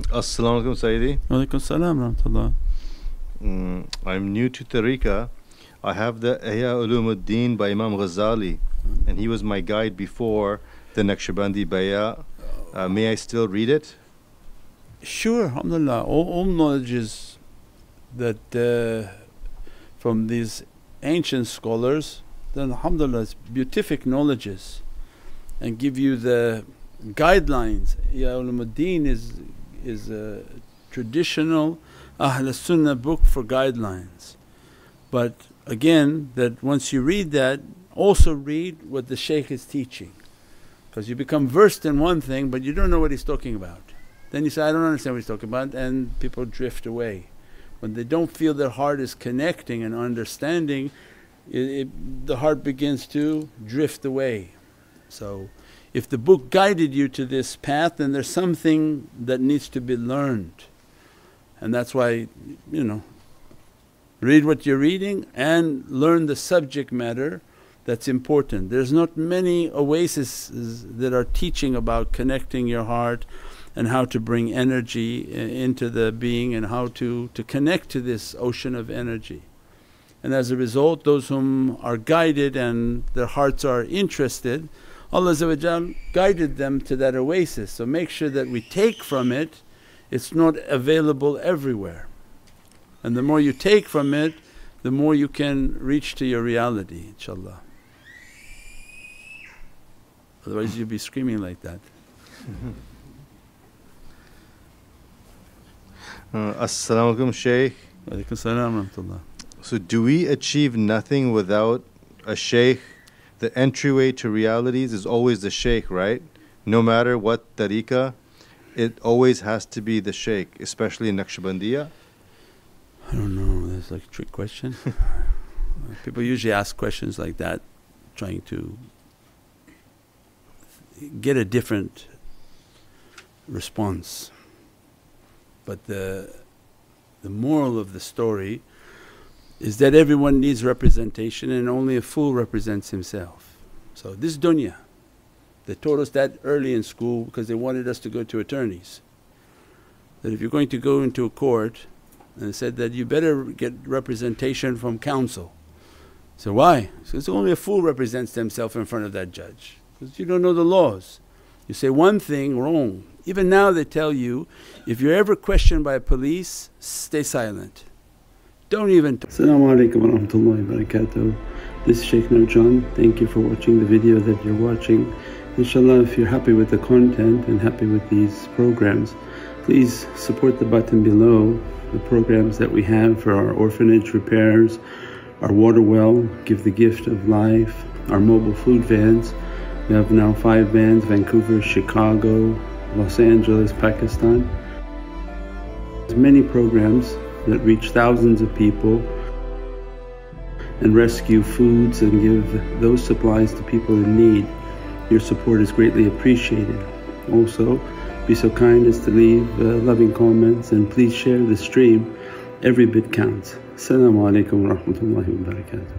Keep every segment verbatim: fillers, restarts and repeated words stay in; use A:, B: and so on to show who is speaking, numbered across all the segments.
A: As-salamu alaykum, Sayyidi.
B: Walaikum salam rahmatullah.
A: Mm, I'm new to Tariqah. I have the Ihya Ulum Al Din by Imam Ghazali, and he was my guide before the Naqshbandi Bayah. Uh, may I still read it?
B: Sure, alhamdulillah. All, all knowledges that uh, from these ancient scholars, then alhamdulillah it's beatific knowledges and give you the guidelines. Ihya Ulum Al Din is, is a traditional Ahl Sunnah book for guidelines. But again, that once you read that, also read what the shaykh is teaching, because you become versed in one thing but you don't know what he's talking about. Then you say, I don't understand what he's talking about, and people drift away. When they don't feel their heart is connecting and understanding, it, it, the heart begins to drift away. So if the book guided you to this path, then there's something that needs to be learned. And that's why, you know, read what you're reading and learn the subject matter that's important. There's not many oases that are teaching about connecting your heart and how to bring energy into the being and how to, to connect to this ocean of energy. And as a result, those whom are guided and their hearts are interested, Allah guided them to that oasis. So make sure that we take from it, it's not available everywhere. And the more you take from it, the more you can reach to your reality, inshaAllah. Otherwise you'll be screaming like that.
A: Uh, As-salamu alaykum, Shaykh.
B: Walaikum salam rahmatullah.
A: So do we achieve nothing without a shaykh? The entryway to realities is always the shaykh, right? No matter what tariqah, it always has to be the shaykh, especially in Naqshbandiya.
B: I don't know, that's like a trick question. People usually ask questions like that trying to get a different response. But the, the moral of the story is that everyone needs representation and only a fool represents himself. So this dunya, they taught us that early in school because they wanted us to go to attorneys. That if you're going to go into a court, and they said that you better get representation from counsel. So why? Because only a fool represents themselves in front of that judge, because you don't know the laws. You say one thing wrong. Even now they tell you, if you're ever questioned by police, stay silent. Don't even talk.
C: As-salamu alaykum wa rahmatullahi wa barakatuh. This is Shaykh Nurjan. Thank you for watching the video that you're watching. Inshallah, if you're happy with the content and happy with these programs, please support the button below. The programs that we have for our orphanage repairs, our water well, Give the Gift of Life, our mobile food vans. We have now five vans: Vancouver, Chicago, Los Angeles, Pakistan. There's many programs that reach thousands of people and rescue foods and give those supplies to people in need. Your support is greatly appreciated. Also, be so kind as to leave uh, loving comments, and please share the stream. Every bit counts. As-salamu alaykum wa rahmatullahi wa barakatuh.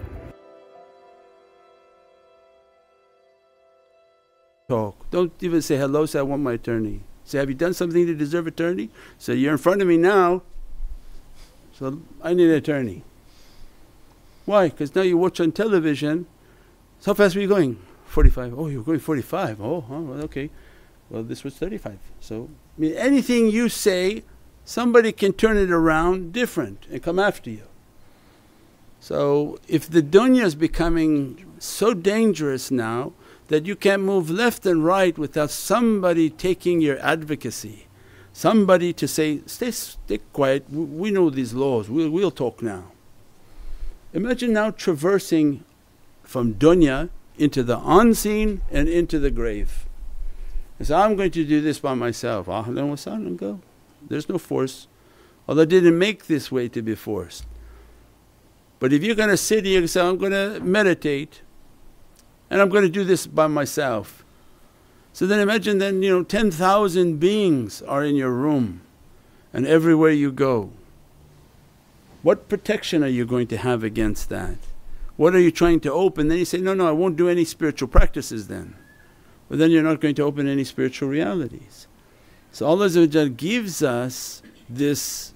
B: Talk. Don't even say hello, say I want my attorney. Say, have you done something to deserve attorney? Say, you're in front of me now, so I need an attorney. Why? Because now you watch on television, so how fast were you going? forty-five. Oh, you're going forty-five. Oh, oh okay. Well, this was thirty-five. So I mean, anything you say, somebody can turn it around different and come after you. So if the dunya is becoming so dangerous now that you can't move left and right without somebody taking your advocacy, somebody to say, stay, stay quiet, we know these laws, we'll, we'll talk now. Imagine now traversing from dunya into the unseen and into the grave. And so I'm going to do this by myself, ahlan wa sahlan, go. There's no force. Allah didn't make this way to be forced. But if you're going to sit here and say, I'm going to meditate and I'm going to do this by myself. So then imagine then, you know, ten thousand beings are in your room and everywhere you go. What protection are you going to have against that? What are you trying to open? Then you say, no, no, I won't do any spiritual practices then. But then you're not going to open any spiritual realities. So Allah gives us this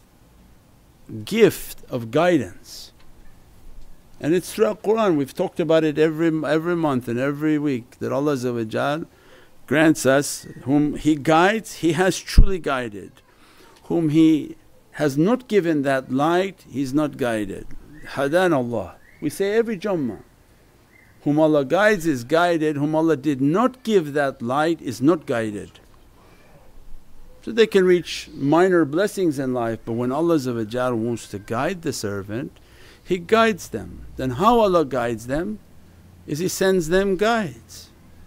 B: gift of guidance, and it's throughout Qur'an. We've talked about it every, every month and every week that Allah grants us, whom He guides He has truly guided, whom He has not given that light He's not guided. Hadan Allah, we say every Jummah. Whom Allah guides is guided, whom Allah did not give that light is not guided. So they can reach minor blessings in life, but when Allah wants to guide the servant, He guides them. Then how Allah guides them is He sends them guides,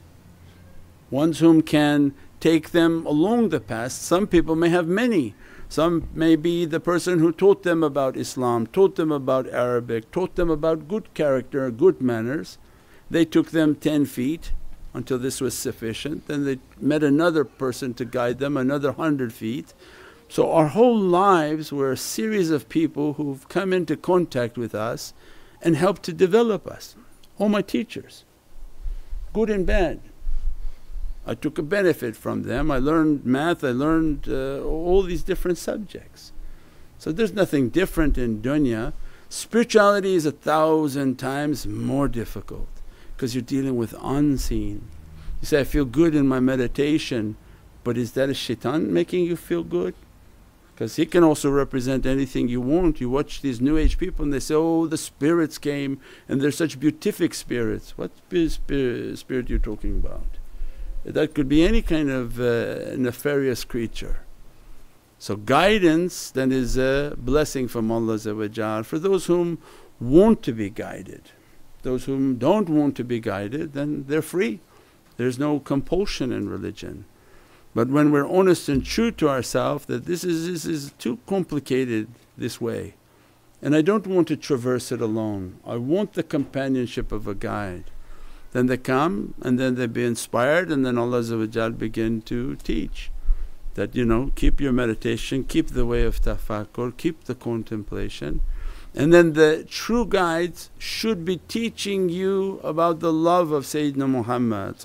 B: ones whom can take them along the path. Some people may have many. Some may be the person who taught them about Islam, taught them about Arabic, taught them about good character, good manners. They took them ten feet until this was sufficient, then they met another person to guide them another hundred feet. So our whole lives were a series of people who've come into contact with us and helped to develop us. All my teachers, good and bad. I took a benefit from them, I learned math, I learned uh, all these different subjects. So there's nothing different in dunya. Spirituality is a thousand times more difficult because you're dealing with unseen. You say, I feel good in my meditation, but is that a shaitan making you feel good? Because he can also represent anything you want. You watch these new age people and they say, oh the spirits came and they're such beatific spirits. What spirit, spirit you talking about? That could be any kind of uh, nefarious creature. So guidance then is a blessing from Allah for those whom want to be guided. Those whom don't want to be guided, then they're free. There's no compulsion in religion. But when we're honest and true to ourselves that this is, this is too complicated this way, and I don't want to traverse it alone, I want the companionship of a guide. Then they come and then they be inspired, and then Allah begin to teach that, you know, keep your meditation, keep the way of tafakkur, keep the contemplation. And then the true guides should be teaching you about the love of Sayyidina Muhammad.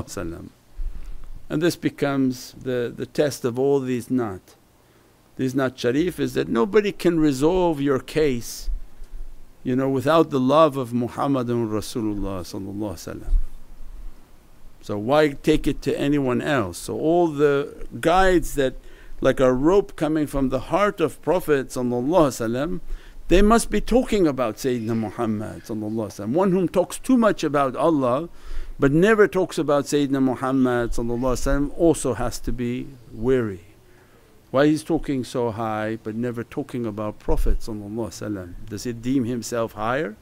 B: And this becomes the, the test of all these nat. These nat sharif is that nobody can resolve your case, you know, without the love of Muhammadun Rasulullah. So why take it to anyone else? So all the guides that like a rope coming from the heart of Prophet, they must be talking about Sayyidina Muhammad. One whom talks too much about Allah but never talks about Sayyidina Muhammad also has to be wary. Why he's talking so high but never talking about Prophet? Does he deem himself higher?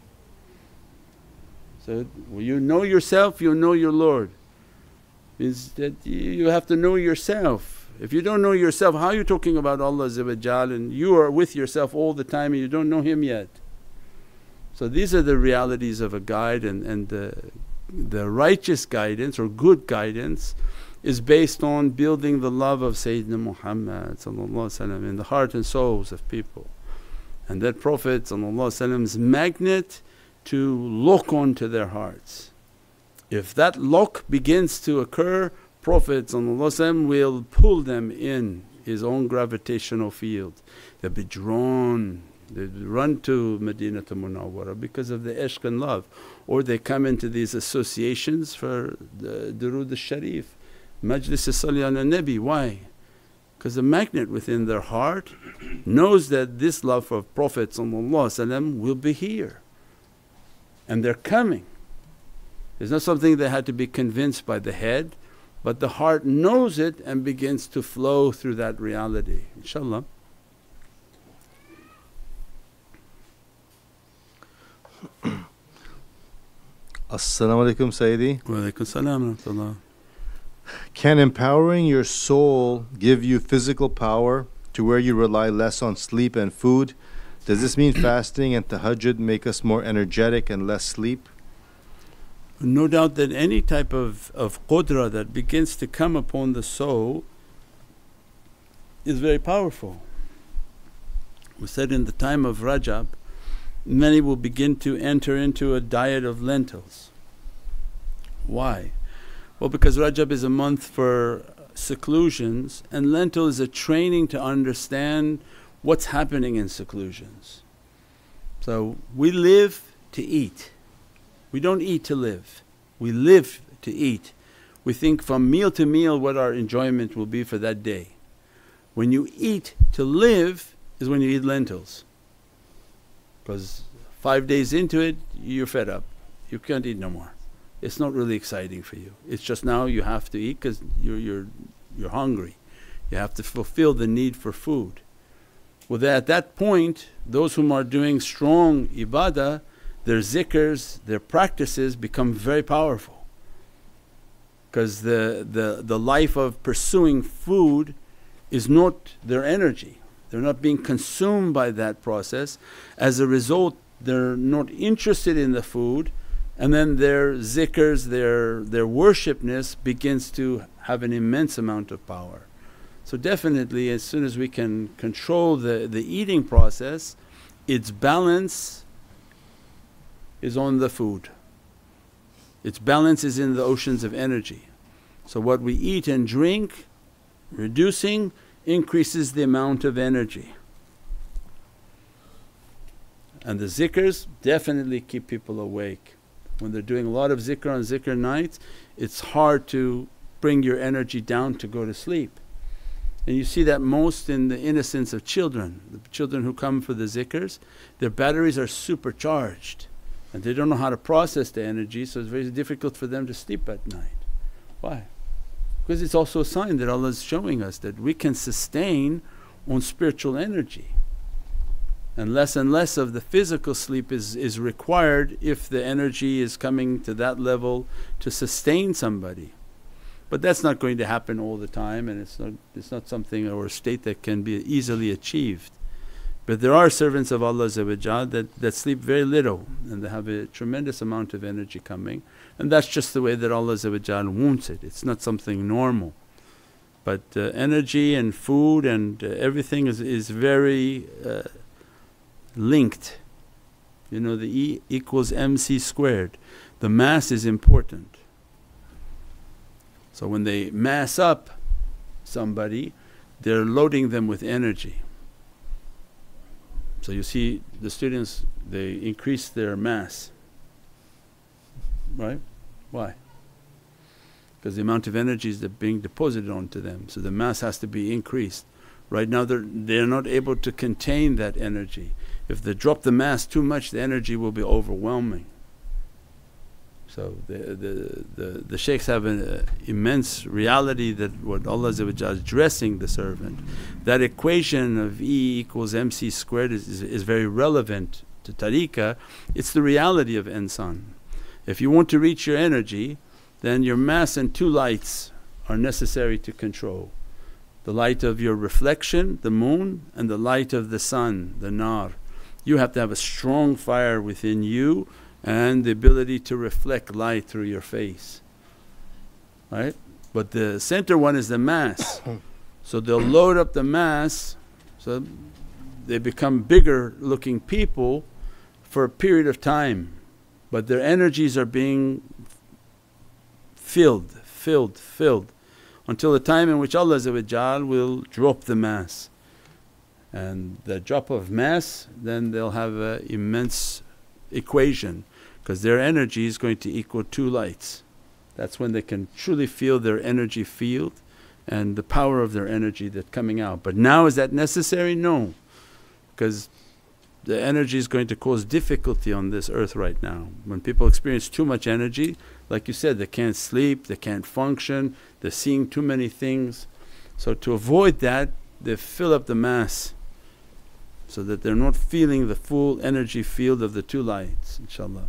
B: So you know yourself, you know your Lord. Means that you have to know yourself. If you don't know yourself, how are you talking about Allah and you are with yourself all the time and you don't know Him yet? So these are the realities of a guide, and, and the, the righteous guidance or good guidance is based on building the love of Sayyidina Muhammad in the heart and souls of people. And that Prophet's magnet to lock onto their hearts. If that lock begins to occur, Prophet will pull them in his own gravitational field. They'll be drawn, they run to Madinatul Munawwarah because of the ishq and love, or they come into these associations for the Durood al-Sharif, Majlis al-Sali ala Nabi. Why? Because the magnet within their heart knows that this love of Prophet will be here and they're coming. It's not something they had to be convinced by the head, but the heart knows it and begins to flow through that reality, inshaAllah.
A: As-salamu alaykum Sayyidi.
B: Wa alaykum salam rahmatullah.
A: Can empowering your soul give you physical power to where you rely less on sleep and food? Does this mean fasting and tahajjud make us more energetic and less sleep?
B: No doubt that any type of, of qudra that begins to come upon the soul is very powerful. We said in the time of Rajab, many will begin to enter into a diet of lentils. Why? Well, because Rajab is a month for seclusions, and lentil is a training to understand what's happening in seclusions. So we live to eat, we don't eat to live, we live to eat. We think from meal to meal what our enjoyment will be for that day. When you eat to live is when you eat lentils, because five days into it you're fed up, you can't eat no more. It's not really exciting for you, it's just now you have to eat because you're, you're, you're hungry, you have to fulfill the need for food. Well, at that point those whom are doing strong ibadah, their zikrs, their practices become very powerful, because the, the, the life of pursuing food is not their energy, they're not being consumed by that process. As a result they're not interested in the food, and then their zikrs, their, their worshipness begins to have an immense amount of power. So definitely as soon as we can control the, the eating process, its balance is on the food, its balance is in the oceans of energy. So what we eat and drink, reducing, increases the amount of energy. And the zikrs definitely keep people awake. When they're doing a lot of zikr on zikr nights, it's hard to bring your energy down to go to sleep. And you see that most in the innocence of children. The children who come for the zikrs, their batteries are supercharged and they don't know how to process the energy, so it's very difficult for them to sleep at night. Why? Because it's also a sign that Allah is showing us that we can sustain on spiritual energy, and less and less of the physical sleep is, is required if the energy is coming to that level to sustain somebody. But that's not going to happen all the time, and it's not, it's not something or a state that can be easily achieved. But there are servants of Allah that, that sleep very little and they have a tremendous amount of energy coming, and that's just the way that Allah wants it, it's not something normal. But uh, energy and food and uh, everything is, is very uh, linked. You know, the E equals mc squared, the mass is important. So when they mass up somebody, they're loading them with energy. So you see the students, they increase their mass, right? Why? Because the amount of energy is being deposited onto them, so the mass has to be increased. Right now they're, they're not able to contain that energy. If they drop the mass too much, the energy will be overwhelming. So the, the, the, the shaykhs have an uh, immense reality that what Allah is addressing the servant. That equation of E equals mc squared is, is, is very relevant to tariqah. It's the reality of insan. If you want to reach your energy, then your mass and two lights are necessary to control. The light of your reflection, the moon, and the light of the sun, the nar. You have to have a strong fire within you and the ability to reflect light through your face, right? But the center one is the mass. So they'll load up the mass, so they become bigger looking people for a period of time, but their energies are being filled, filled, filled until the time in which Allah will drop the mass. And the drop of mass, then they'll have an immense equation, because their energy is going to equal two lights. That's when they can truly feel their energy field and the power of their energy that's coming out. But now is that necessary? No, because the energy is going to cause difficulty on this earth right now. When people experience too much energy, like you said, they can't sleep, they can't function, they're seeing too many things. So to avoid that, they fill up the mass so that they're not feeling the full energy field of the two lights, inshaAllah.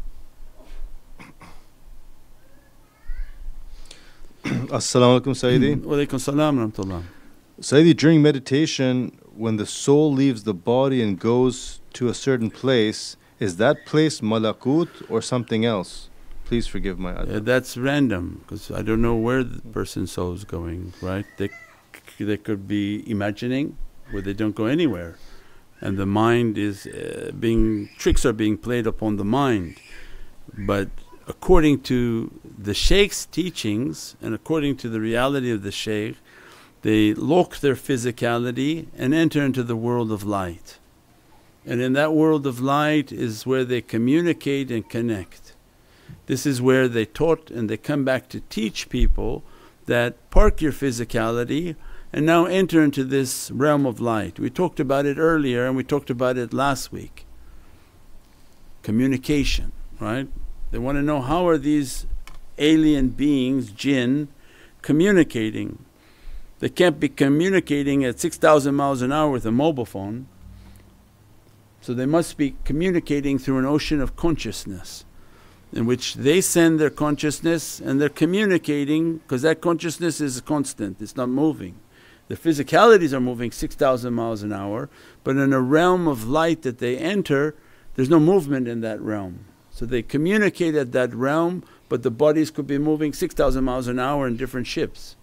A: As-salamu alaykum Sayyidi.
B: Wa alaykum salam wa rahmatullah.
A: Sayyidi, during meditation, when the soul leaves the body and goes to a certain place, is that place malakut or something else? Please forgive my adab.
B: Uh, that's random, because I don't know where the person's soul is going, right? They, they could be imagining where they don't go anywhere, and the mind is uh, being, tricks are being played upon the mind. But according to the shaykh's teachings and according to the reality of the shaykh, They lock their physicality and enter into the world of light. And in that world of light is where they communicate and connect. This is where they taught and they come back to teach people that park your physicality and now enter into this realm of light. We talked about it earlier and we talked about it last week. Communication, right? They want to know how are these alien beings, jinn, communicating. They can't be communicating at six thousand miles an hour with a mobile phone. So they must be communicating through an ocean of consciousness in which they send their consciousness and they're communicating, because that consciousness is constant, it's not moving. The physicalities are moving six thousand miles an hour, but in a realm of light that they enter, there's no movement in that realm. So they communicate at that realm, but the bodies could be moving six thousand miles an hour in different ships.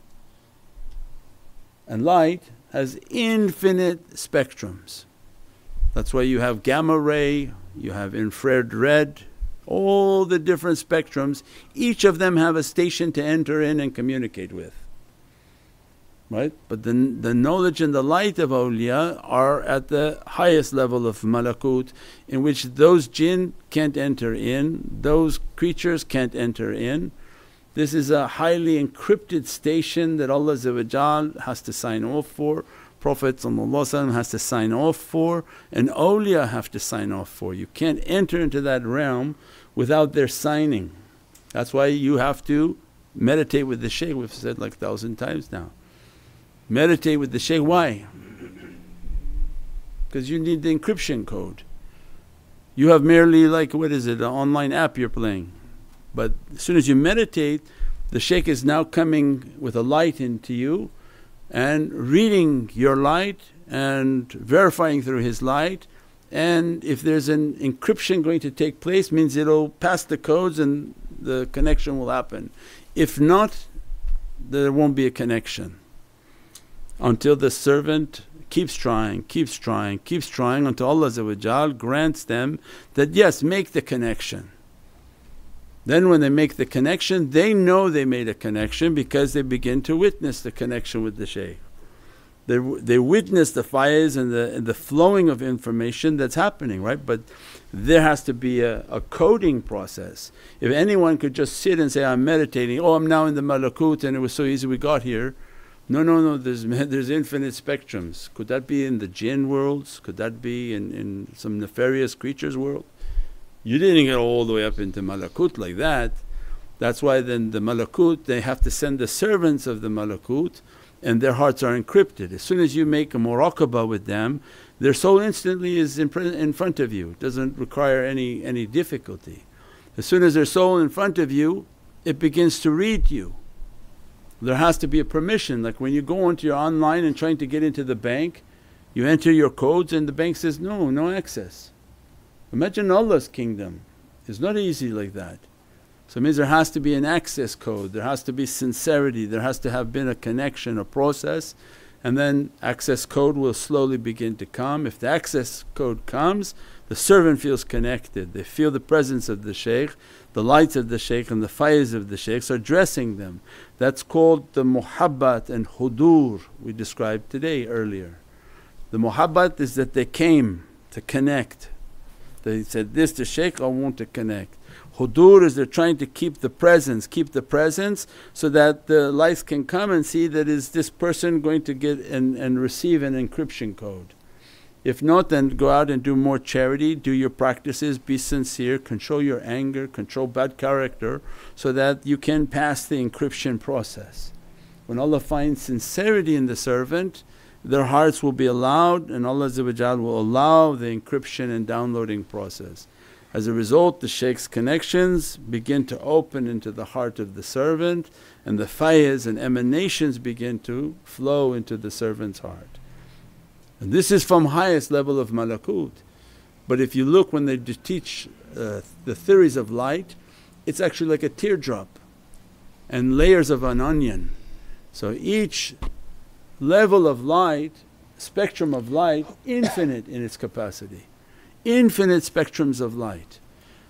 B: And light has infinite spectrums. That's why you have gamma ray, you have infrared red, all the different spectrums, each of them have a station to enter in and communicate with. Right? But the, the knowledge and the light of awliya are at the highest level of malakut, in which those jinn can't enter in, those creatures can't enter in. This is a highly encrypted station that Allah has to sign off for, Prophet has to sign off for, and awliya have to sign off for. You can't enter into that realm without their signing. That's why you have to meditate with the shaykh, we've said like a thousand times now. Meditate with the shaykh, why? Because you need the encryption code. You have merely like, what is it, an online app you're playing. But as soon as you meditate, the shaykh is now coming with a light into you and reading your light and verifying through his light, and if there's an encryption going to take place, means it'll pass the codes and the connection will happen. If not, there won't be a connection until the servant keeps trying, keeps trying, keeps trying until Allah grants them that, yes, make the connection. Then when they make the connection, they know they made a connection because they begin to witness the connection with the shaykh. They, they witness the fires and the, and the flowing of information that's happening, right? But there has to be a, a coding process. If anyone could just sit and say, I'm meditating, oh I'm now in the malakut and it was so easy we got here. No, no, no, there's, there's infinite spectrums. Could that be in the jinn worlds? Could that be in, in some nefarious creatures world? You didn't get all the way up into malakut like that. That's why then the malakut, they have to send the servants of the malakut and their hearts are encrypted. As soon as you make a muraqabah with them, their soul instantly is in, in front of you, it doesn't require any, any difficulty. As soon as their soul in front of you, it begins to read you. There has to be a permission, like when you go onto your online and trying to get into the bank, you enter your codes and the bank says, no, no access. Imagine Allah's kingdom, it's not easy like that. So it means there has to be an access code, there has to be sincerity, there has to have been a connection, a process, and then access code will slowly begin to come. If the access code comes, the servant feels connected, they feel the presence of the shaykh, the lights of the shaykh and the fires of the shaykhs are dressing them. That's called the muhabbat and hudur we described today earlier. The muhabbat is that they came to connect. They said, this the shaykh, I want to connect. Hudur is they're trying to keep the presence, keep the presence so that the lights can come and see that is this person going to get and, and receive an encryption code. If not, then go out and do more charity, do your practices, be sincere, control your anger, control bad character so that you can pass the encryption process. When Allah finds sincerity in the servant, their hearts will be allowed and Allah will allow the encryption and downloading process. As a result, the shaykh's connections begin to open into the heart of the servant and the fayaz and emanations begin to flow into the servant's heart. And this is from highest level of malakut. But if you look when they teach uh, the theories of light, it's actually like a teardrop and layers of an onion. So each level of light, spectrum of light, infinite in its capacity, infinite spectrums of light.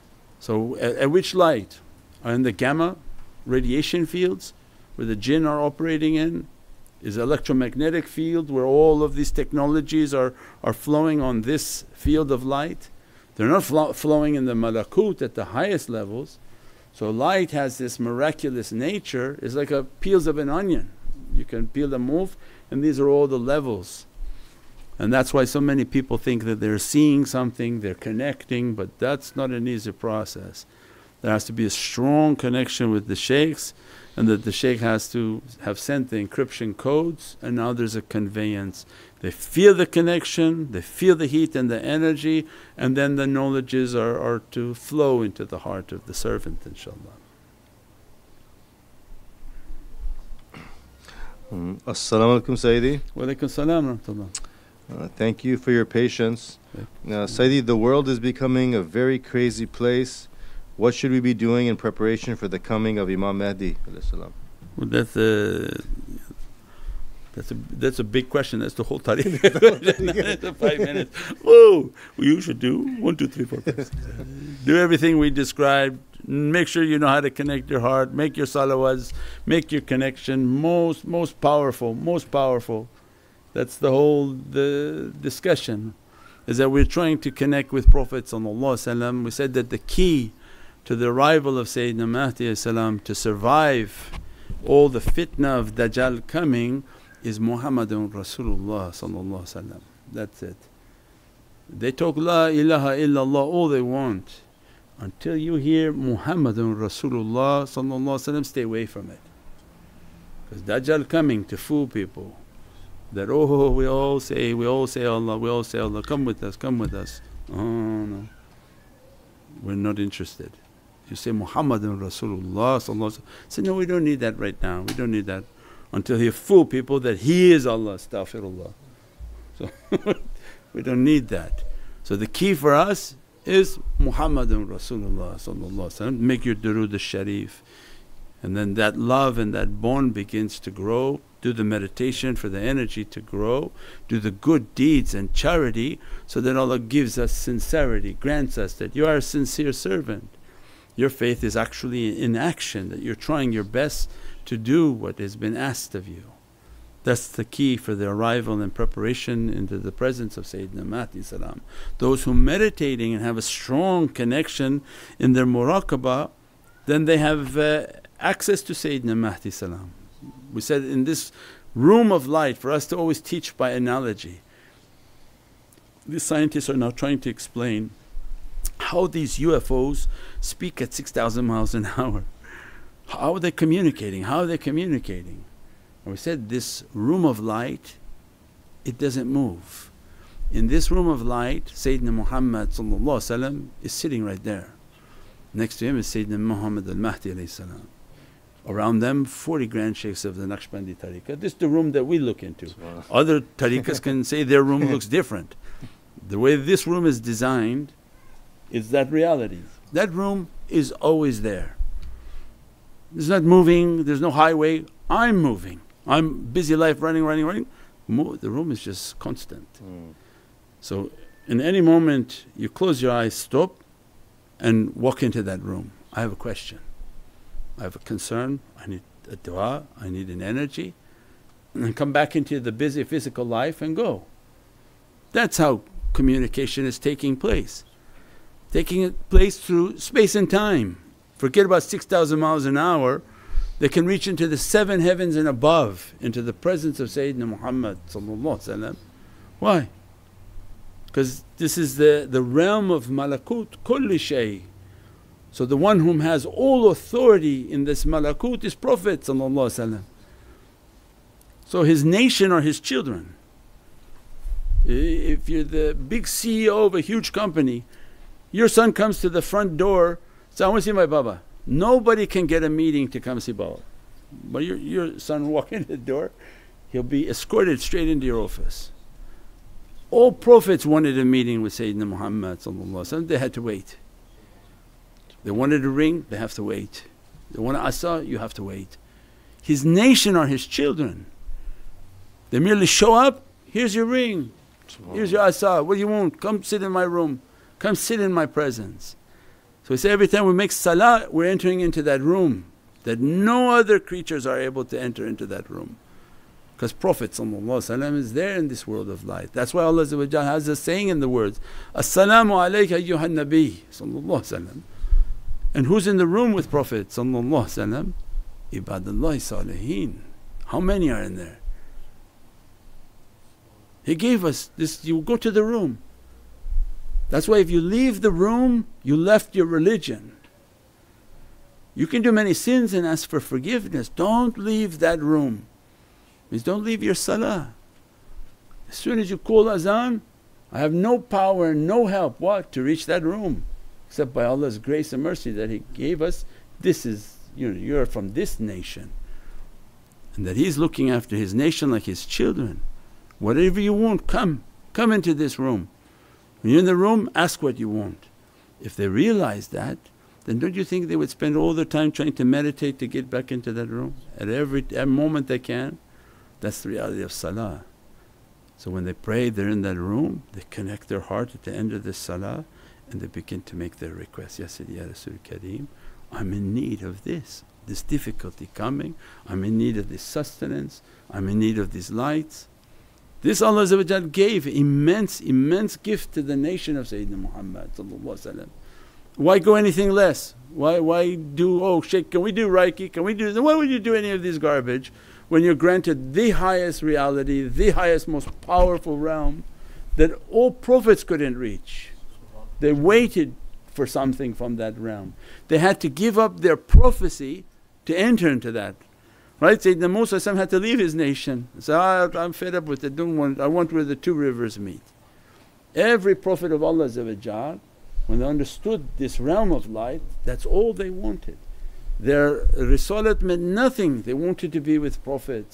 B: So at, at which light? Are in the gamma radiation fields where the jinn are operating in, Is electromagnetic field where all of these technologies are, are flowing on this field of light. They're not flo flowing in the malakut at the highest levels. So light has this miraculous nature, it's like a peels of an onion. You can peel them off, and these are all the levels. And that's why so many people think that they're seeing something, they're connecting, but that's not an easy process. There has to be a strong connection with the shaykhs, and that the shaykh has to have sent the encryption codes, and now there's a conveyance. They feel the connection, they feel the heat and the energy, and then the knowledges are, are to flow into the heart of the servant, inshaAllah.
A: Mm. As-salamu alaykum, Sayyidi.
B: Wa alaykum salam wa rahmatullah.
A: Uh, thank you for your patience. Now, Sayyidi, the world is becoming a very crazy place. What should we be doing in preparation for the coming of Imam Mahdi?
B: Well, that's a that's a that's a big question. That's the whole tariq. That's a five minutes. Whoa! Well, you should do one, two, three, four, five, six, seven. Do everything we described. Make sure you know how to connect your heart. Make your salawats. Make your connection most most powerful. Most powerful. That's the whole the discussion. Is that we're trying to connect with Prophet sallallahu alaihi wasallam. We said that the key to the arrival of Sayyidina Mahdi salam to survive all the fitna of Dajjal coming is Muhammadun Rasulullah sallallahu alaihi wasallam. That's it. They talk La ilaha illallah all they want. Until you hear Muhammadun Rasulullah sallallahu alaihi wasallam, stay away from it. Because Dajjal coming to fool people that, oh we all say, we all say Allah, we all say Allah, come with us, come with us. Oh no, we're not interested. You say Muhammadun Rasulullah sallallahu alaihi wasallam. Say, no, we don't need that right now, we don't need that. Until he fool people that he is Allah, astaghfirullah. So we don't need that. So the key for us is Muhammadun Rasulullah sallallahu alaihi wasallam. Make your durood al-sharif, and then that love and that bond begins to grow. Do the meditation for the energy to grow, do the good deeds and charity, so that Allah gives us sincerity, grants us that you are a sincere servant. Your faith is actually in action, that you're trying your best to do what has been asked of you. That's the key for the arrival and preparation into the presence of Sayyidina Mahdi salam. Those who meditating and have a strong connection in their muraqabah, then they have uh, access to Sayyidina Mahdi salam. We said in this room of light, for us to always teach by analogy. These scientists are now trying to explain how these U F Os speak at six thousand miles an hour. How are they communicating? How are they communicating? And we said this room of light, it doesn't move. In this room of light, Sayyidina Muhammad is sitting right there. Next to him is Sayyidina Muhammad al-Mahdi alayhi salam. Around them forty grand shaykhs of the Naqshbandi tariqah. This is the room that we look into. Other tariqahs can say their room looks different. The way this room is designed is that reality. That room is always there. It's not moving, there's no highway. I'm moving. I'm busy life running, running, running. Mo the room is just constant. Mm. So in any moment you close your eyes, stop and walk into that room. I have a question. I have a concern, I need a dua, I need an energy, and then come back into the busy physical life and go. That's how communication is taking place. Taking place through space and time. Forget about six thousand miles an hour, they can reach into the seven heavens and above, into the presence of Sayyidina Muhammad sallallahu alaihi wasallam. Why? Because this is the, the realm of malakut, kulli shay. So the one whom has all authority in this malakut is Prophet sallallahu alaihi wasallam. So his nation are his children. If you're the big C E O of a huge company, your son comes to the front door, says, I want to see my Baba. Nobody can get a meeting to come see Baba. But your, your son walk in the door, he'll be escorted straight into your office. All Prophets wanted a meeting with Sayyidina Muhammad sallallahu alaihi wasallam, they had to wait. They wanted a ring, they have to wait. They want asa, you have to wait. His nation are his children. They merely show up, here's your ring, here's your asa, what do you want? Come sit in my room, come sit in my presence. So we say every time we make salah, we're entering into that room that no other creatures are able to enter into that room. because Prophet is there in this world of light. That's why Allah has a saying in the words, As-salamu alayka ayyuhan nabi. And who's in the room with Prophet? Ibadullahi salihin. How many are in there? He gave us this, you go to the room. That's why if you leave the room, you left your religion. You can do many sins and ask for forgiveness. Don't leave that room. Means don't leave your salah. As soon as you call azan, I have no power and no help what? To reach that room except by Allah's grace and mercy that He gave us. This is, you know, you're from this nation, and that He's looking after His nation like His children. Whatever you want, come, come into this room. When you're in the room, ask what you want. If they realize that, then don't you think they would spend all their time trying to meditate to get back into that room at every, every moment they can? That's the reality of salah. So when they pray, they're in that room, they connect their heart at the end of the salah and they begin to make their request, Ya Sayyidi, Ya Rasul Kareem, I'm in need of this, this difficulty coming, I'm in need of this sustenance, I'm in need of these lights. This Allah gave immense, immense gift to the nation of Sayyidina Muhammad. Why go anything less? Why, why do, oh shaykh, can we do Reiki? Can we do this? Why would you do any of this garbage when you're granted the highest reality, the highest, most powerful realm that all prophets couldn't reach? They waited for something from that realm. They had to give up their prophecy to enter into that. Right? Sayyidina Musa had to leave his nation. So I, I'm fed up with it, don't want, I want where the two rivers meet. Every Prophet of Allah, when they understood this realm of light, that's all they wanted. Their risalat meant nothing, they wanted to be with Prophet.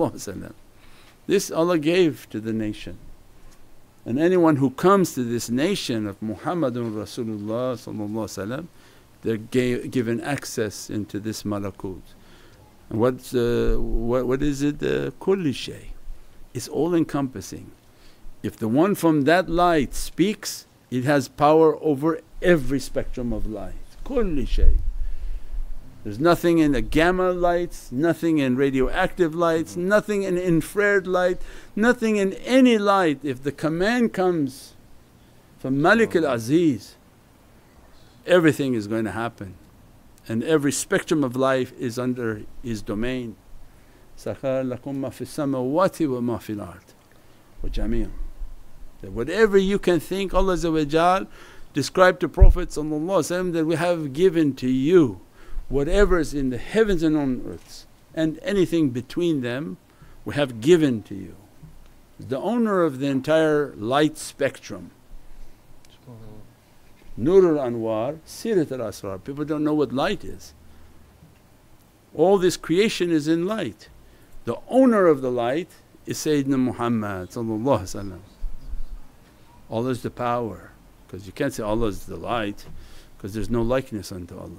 B: This Allah gave to the nation. And anyone who comes to this nation of Muhammadun Rasulullah, they're ga- given access into this malakut. And what's, uh, what, what is it? Uh, kulli shay. It's all encompassing. If the one from that light speaks, it has power over every spectrum of light. Kulli shay. There's nothing in the gamma lights, nothing in radioactive lights, nothing in infrared light, nothing in any light. If the command comes from Malik al-Aziz, everything is going to happen. And every spectrum of life is under His domain. Sakhara lakum ma fis samawati wa ma fil ard wa jami'an. That whatever you can think, Allah described to Prophet that we have given to you whatever is in the heavens and on earths and anything between them, we have given to you. The owner of the entire light spectrum. Nur al-Anwar, Sirat al-Asrar. People don't know what light is. All this creation is in light. The owner of the light is Sayyidina Muhammad. Allah is the power, because you can't say Allah is the light because there's no likeness unto Allah.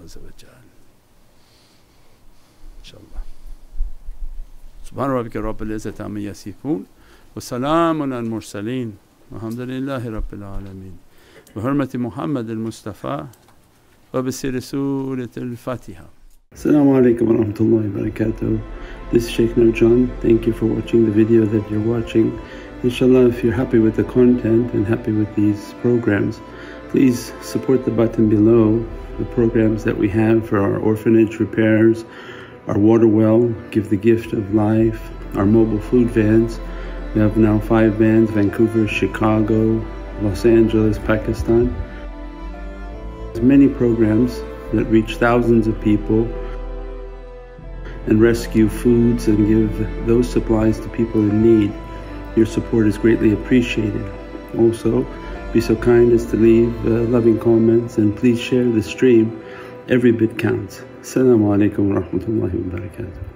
B: InshaAllah. Subhana rabbika rabbil izzati amma yasifoon wa salaamun al mursaleen walhamdulillahi rabbil alameen. بحرمة محمد المصطفى وبسر سورة الفاتحة.
C: As-salamu alaykum wa rahmatullahi wa barakatuh. This is Shaykh Nurjan. Thank you for watching the video that you're watching. Inshallah, if you're happy with the content and happy with these programs, please support the button below, the programs that we have for our orphanage repairs, our water well, Give the Gift of Life, our mobile food vans. We have now five vans: Vancouver, Chicago, Los Angeles, Pakistan. There's many programs that reach thousands of people and rescue foods and give those supplies to people in need. Your support is greatly appreciated. Also, be so kind as to leave uh, loving comments and please share the stream. Every bit counts. As-salamu alaykum wa rahmatullahi wa barakatuh.